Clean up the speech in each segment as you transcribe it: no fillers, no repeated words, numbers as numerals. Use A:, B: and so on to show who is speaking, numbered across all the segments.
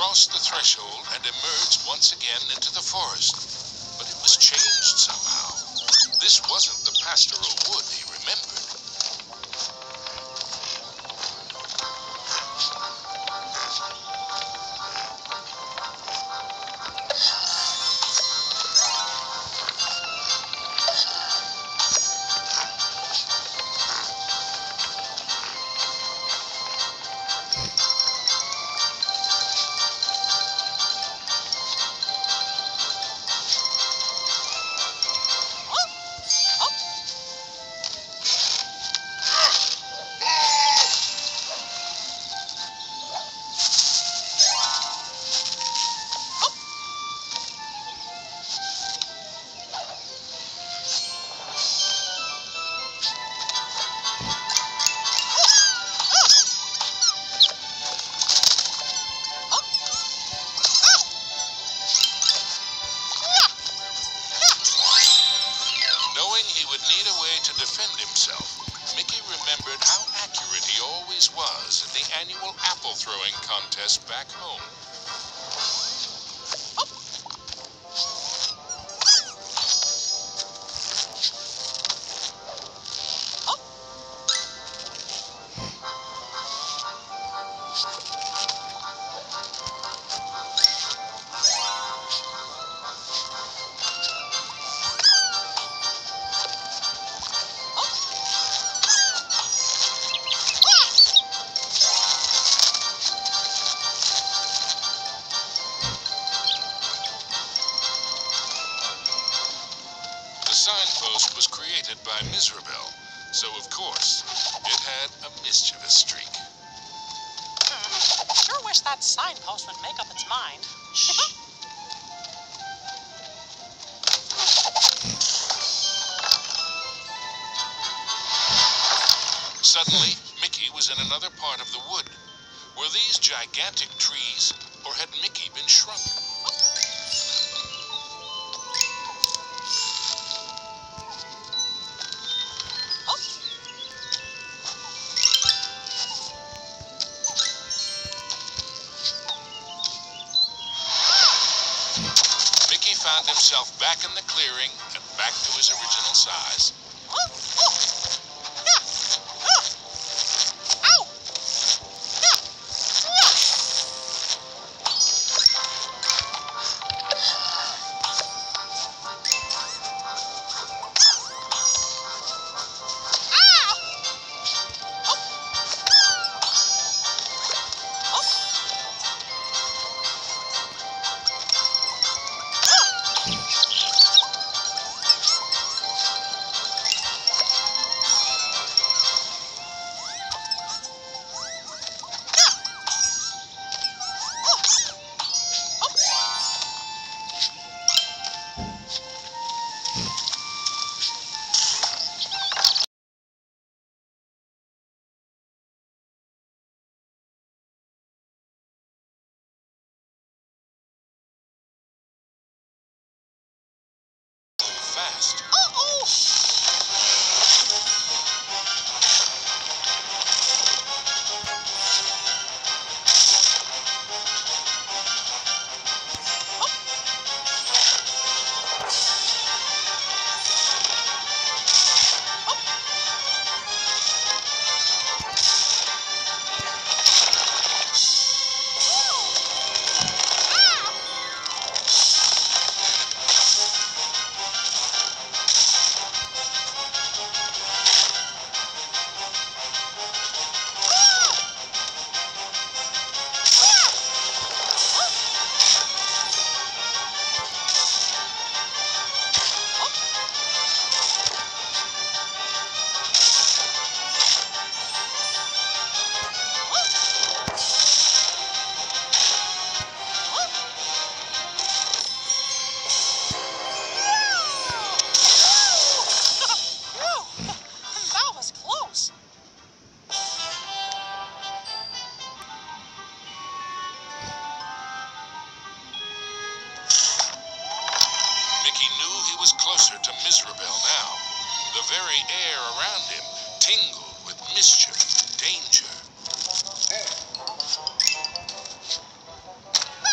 A: crossed the threshold and emerged once again into the forest. But it was changed somehow. This wasn't the pastoral wood he remembered. Need a way to defend himself, Mickey remembered how accurate he always was at the annual apple throwing contest back home. The signpost was created by Miserable, so of course, it had a mischievous streak.
B: Sure wish that signpost would make up its mind.
A: Suddenly, Mickey was in another part of the wood. Were these gigantic trees, or had Mickey been shrunk? Mickey found himself back in the clearing and back to his original size. Fast. Mickey knew he was closer to Miserable now. The very air around him tingled with mischief and danger.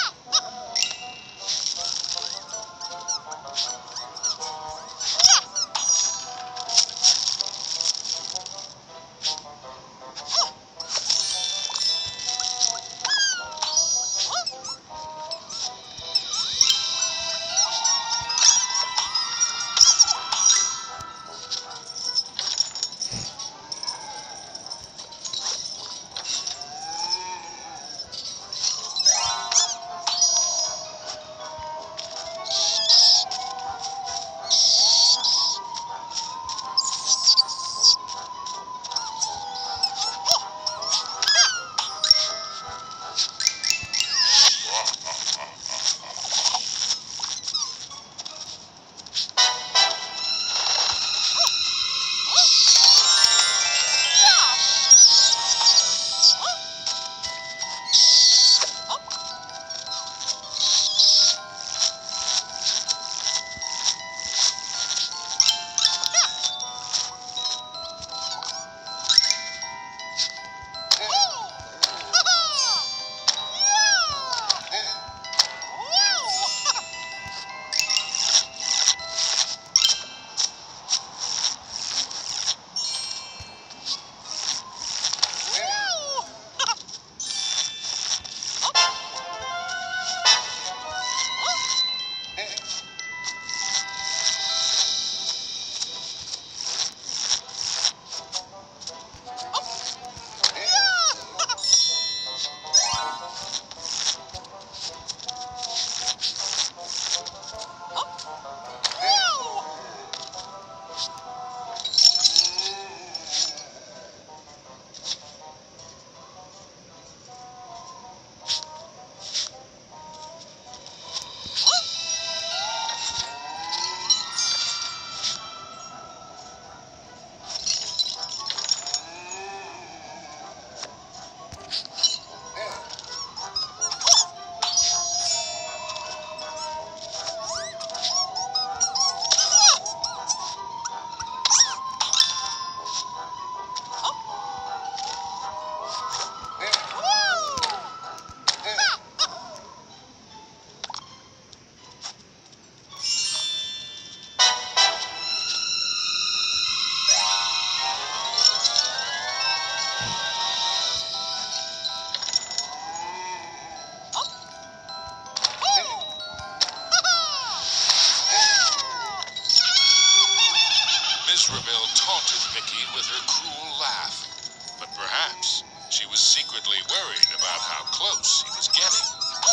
A: taunted Mickey with her cruel laugh, but perhaps she was secretly worried about how close he was getting.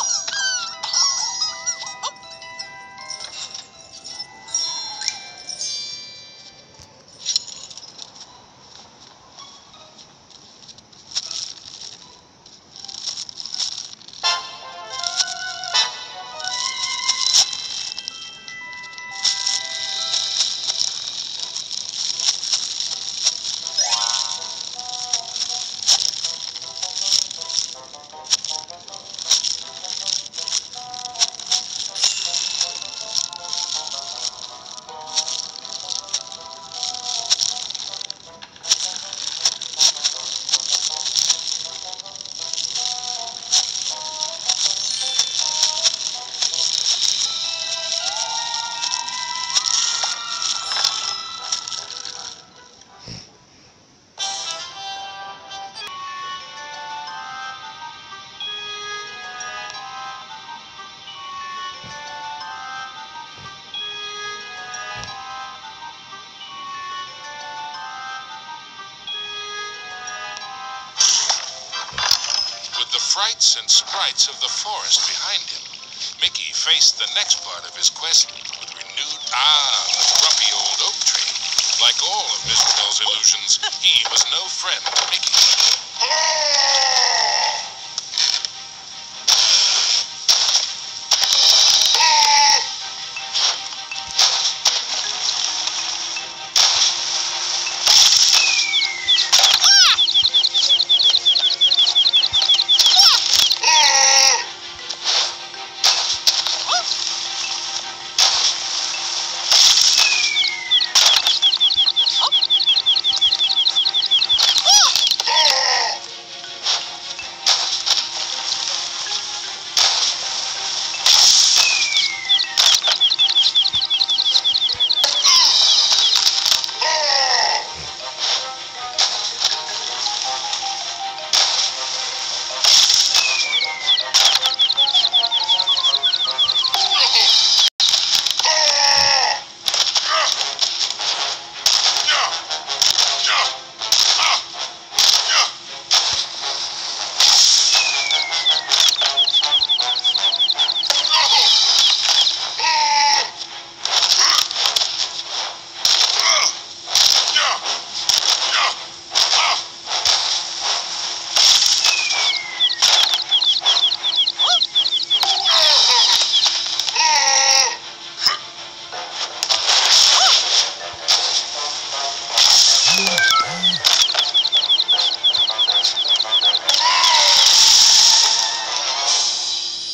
A: With the frights and sprites of the forest behind him, Mickey faced the next part of his quest with renewed the grumpy old oak tree. Like all of Mr. Bell's illusions, he was no friend to Mickey.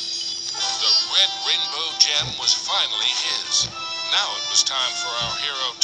A: Red Rainbow Gem was finally his. Now it was time for our hero